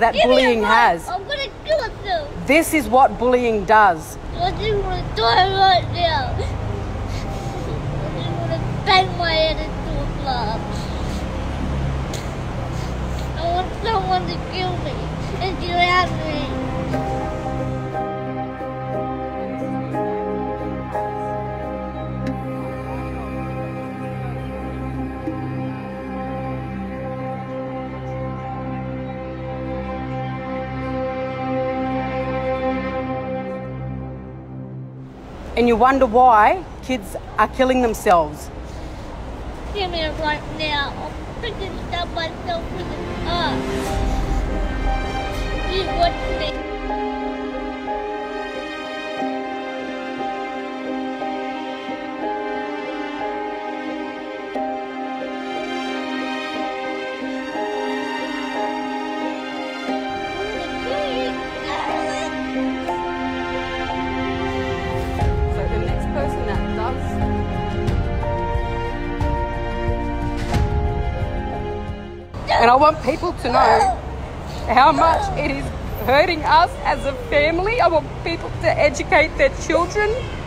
that bullying has. I'm gonna kill myself. This is what bullying does. I just want to die right now. I just want to bang my head into a glass. I want someone to kill me and drown me. And you wonder why kids are killing themselves. Kill me right now. I'll freaking stab myself in the arm. Please watch me. And I want people to know how much it is hurting us as a family. I want people to educate their children